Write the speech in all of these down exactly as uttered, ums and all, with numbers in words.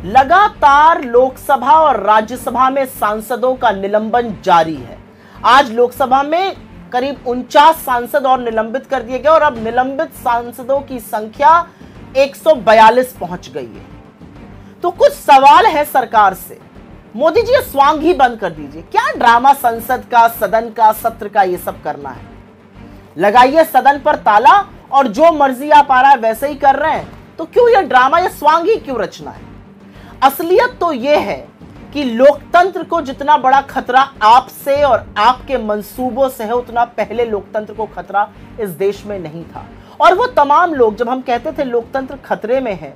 लगातार लोकसभा और राज्यसभा में सांसदों का निलंबन जारी है। आज लोकसभा में करीब उनचास सांसद और निलंबित कर दिए गए और अब निलंबित सांसदों की संख्या एक सौ बयालीस पहुंच गई है। तो कुछ सवाल है सरकार से, मोदी जी ये स्वांग ही बंद कर दीजिए। क्या ड्रामा संसद का, सदन का, सत्र का ये सब करना है? लगाइए सदन पर ताला और जो मर्जी आप आ रहा है वैसे ही कर रहे हैं। तो क्यों ये ड्रामा, ये स्वांग ही क्यों रचना है? असलियत तो ये है कि लोकतंत्र को जितना बड़ा खतरा आपसे और आपके मंसूबों से है, उतना पहले लोकतंत्र को खतरा इस देश में नहीं था। और वो तमाम लोग, जब हम कहते थे लोकतंत्र खतरे में है,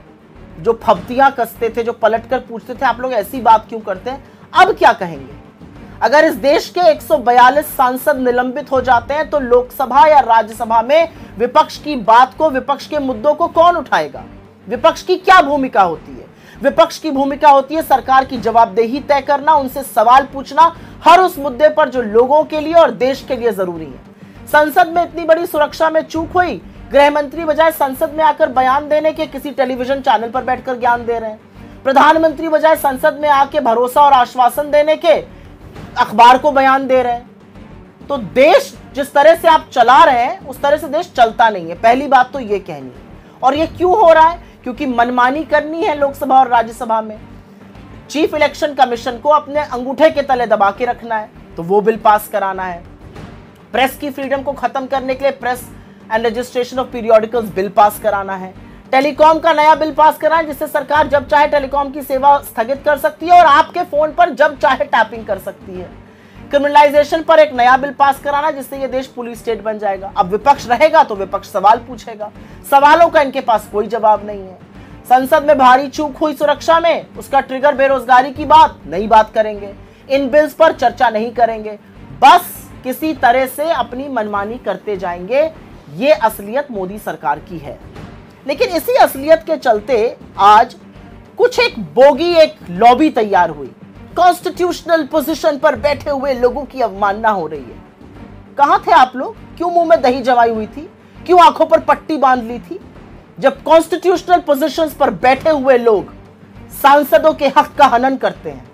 जो फब्तियां कसते थे, जो पलटकर पूछते थे आप लोग ऐसी बात क्यों करते हैं, अब क्या कहेंगे? अगर इस देश के एक सौ बयालीस सांसद निलंबित हो जाते हैं तो लोकसभा या राज्यसभा में विपक्ष की बात को, विपक्ष के मुद्दों को कौन उठाएगा? विपक्ष की क्या भूमिका होती है? विपक्ष की भूमिका होती है सरकार की जवाबदेही तय करना, उनसे सवाल पूछना हर उस मुद्दे पर जो लोगों के लिए और देश के लिए जरूरी है। संसद में इतनी बड़ी सुरक्षा में चूक हुई, गृह मंत्री बजाय संसद में आकर बयान देने के किसी टेलीविजन चैनल पर बैठकर ज्ञान दे रहे हैं। प्रधानमंत्री बजाय संसद में आके भरोसा और आश्वासन देने के अखबार को बयान दे रहे हैं। तो देश जिस तरह से आप चला रहे हैं उस तरह से देश चलता नहीं है। पहली बात तो ये कहनी है। और ये क्यों हो रहा है? क्योंकि मनमानी करनी है लोकसभा और राज्यसभा में। चीफ इलेक्शन कमीशन को अपने अंगूठे के तले दबा के रखना है तो वो बिल पास कराना है। प्रेस की फ्रीडम को खत्म करने के लिए press and registration of periodicals bill pass कराना है। टेलीकॉम का नया बिल पास कराएं जिससे सरकार जब चाहे टेलीकॉम की सेवा स्थगित कर सकती है और आपके फोन पर जब चाहे टैपिंग कर सकती है। क्रिमिनलाइजेशन पर एक नया बिल पास कराना जिससे ये देश पुलिस स्टेट बन जाएगा। अब विपक्ष रहेगा तो विपक्ष सवाल पूछेगा, सवालों का इनके पास कोई जवाब नहीं है। संसद में भारी चूक हुई सुरक्षा में, उसका ट्रिगर बेरोजगारी की बात नहीं बात करेंगे। इन बिल्स पर चर्चा नहीं करेंगे, बस किसी तरह से अपनी मनमानी करते जाएंगे। ये असलियत मोदी सरकार की है। लेकिन इसी असलियत के चलते आज कुछ एक बोगी, एक लॉबी तैयार हुई। कॉन्स्टिट्यूशनल पोजीशन पर बैठे हुए लोगों की अवमानना हो रही है। कहां थे आप लोग? क्यों मुंह में दही जमाई हुई थी? क्यों आंखों पर पट्टी बांध ली थी? जब कॉन्स्टिट्यूशनल पोजीशंस पर बैठे हुए लोग सांसदों के हक का हनन करते हैं,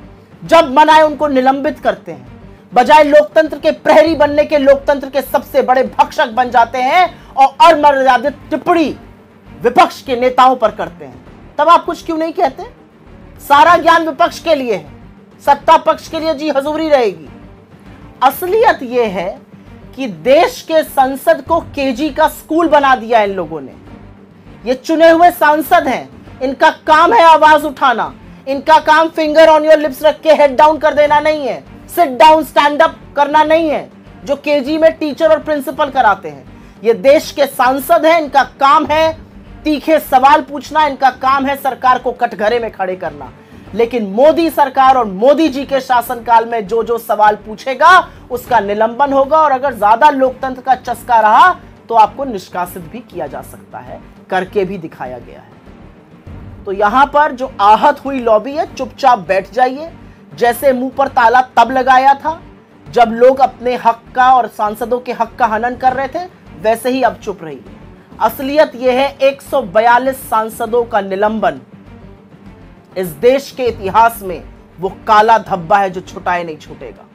जब मन आए उनको निलंबित करते हैं, बजाय लोकतंत्र के प्रहरी बनने के लोकतंत्र के सबसे बड़े भक्षक बन जाते हैं और अमर्यादित टिप्पणी विपक्ष के नेताओं पर करते हैं, तब आप कुछ क्यों नहीं कहते? सारा ज्ञान विपक्ष के लिए है, सत्ता पक्ष के लिए जी हजूरी रहेगी। असलियत यह है कि देश के संसद को केजी का स्कूल बना दिया इन लोगों ने। ये चुने हुए सांसद हैं, इनका काम है आवाज उठाना, इनका काम फिंगर ऑन योर लिप्स रख के हेड डाउन कर देना नहीं है, सिट डाउन स्टैंड अप करना नहीं है, जो केजी में टीचर और प्रिंसिपल कराते हैं। ये देश के सांसद हैं, इनका काम है तीखे सवाल पूछना, इनका काम है सरकार को कटघरे में खड़े करना। लेकिन मोदी सरकार और मोदी जी के शासनकाल में जो जो सवाल पूछेगा उसका निलंबन होगा और अगर ज्यादा लोकतंत्र का चस्का रहा तो आपको निष्कासित भी किया जा सकता है, करके भी दिखाया गया है। तो यहां पर जो आहत हुई लॉबी है, चुपचाप बैठ जाइए। जैसे मुंह पर ताला तब लगाया था जब लोग अपने हक का और सांसदों के हक का हनन कर रहे थे, वैसे ही अब चुप रहिए। असलियत यह है एक सौ बयालीस सांसदों का निलंबन इस देश के इतिहास में वो काला धब्बा है जो छुटाए नहीं छूटेगा।